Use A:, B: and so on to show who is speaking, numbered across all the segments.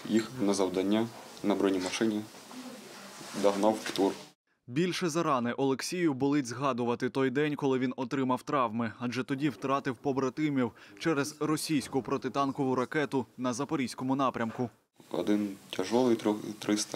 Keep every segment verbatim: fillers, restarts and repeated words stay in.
A: їхав на завдання на бронемашині, догнав в тур.
B: Більше за рани Олексію болить згадувати той день, коли він отримав травми, адже тоді втратив побратимів через російську протитанкову ракету на Запорізькому напрямку.
A: Один тяжелий триста,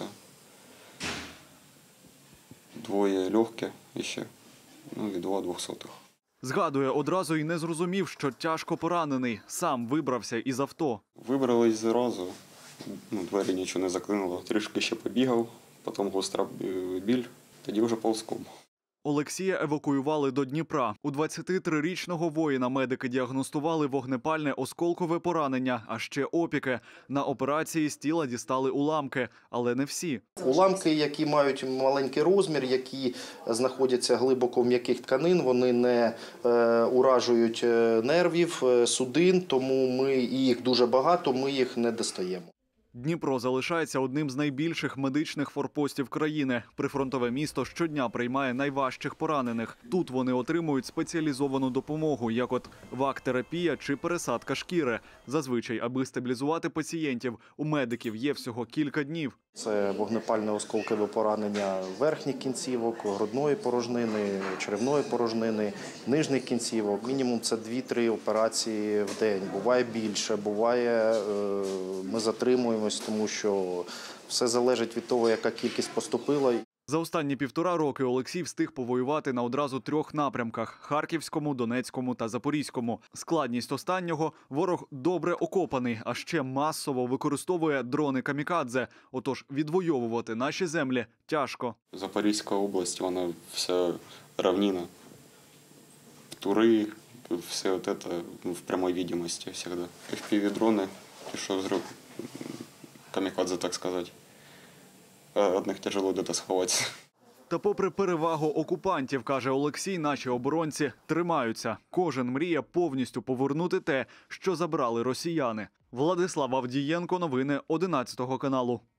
A: двоє легкі ще, ну і два двохсотих.
B: Згадує, одразу й не зрозумів, що тяжко поранений. Сам вибрався із авто.
A: Вибрались зразу, ну, двері нічого не заклинуло. Трішки ще побігав, потім гостра біль, тоді вже ползком.
B: Олексія евакуювали до Дніпра. У двадцятитрирічного воїна медики діагностували вогнепальне осколкове поранення, а ще опіки. На операції з тіла дістали уламки, але не всі.
C: Уламки, які мають маленький розмір, які знаходяться глибоко в м'яких тканин, вони не е, уражують нервів, судин, тому ми, їх дуже багато, ми їх не достаємо.
B: Дніпро залишається одним з найбільших медичних форпостів країни. Прифронтове місто щодня приймає найважчих поранених. Тут вони отримують спеціалізовану допомогу, як от вак-терапія чи пересадка шкіри. Зазвичай, аби стабілізувати пацієнтів, у медиків є всього кілька днів.
C: Це вогнепальне осколкове поранення верхніх кінцівок, грудної порожнини, черевної порожнини, нижніх кінцівок. Мінімум це дві-три операції в день. Буває більше, буває ми затримуємось, тому що все залежить від того, яка кількість поступила.
B: За останні півтора роки Олексій встиг повоювати на одразу трьох напрямках – Харківському, Донецькому та Запорізькому. Складність останнього – ворог добре окопаний, а ще масово використовує дрони-камікадзе. Отож, відвоювати наші землі тяжко.
A: Запорізька область, вона вся равнина. Тури, все вот это в прямой видимости всегда. эф пі ві-дрони, що взрыв, камікадзе, так сказати. Од них тяжело де сховатися.
B: Та попри перевагу окупантів, каже Олексій, наші оборонці тримаються. Кожен мріє повністю повернути те, що забрали росіяни. Владислав Авдієнко, новини одинадцятого каналу.